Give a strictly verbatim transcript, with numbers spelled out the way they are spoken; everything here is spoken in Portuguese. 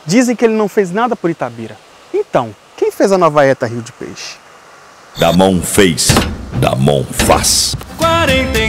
Dizem que ele não fez nada por Itabira. Então, quem fez a nova ETA Rio de Peixe? Damon fez, Damon faz. quarenta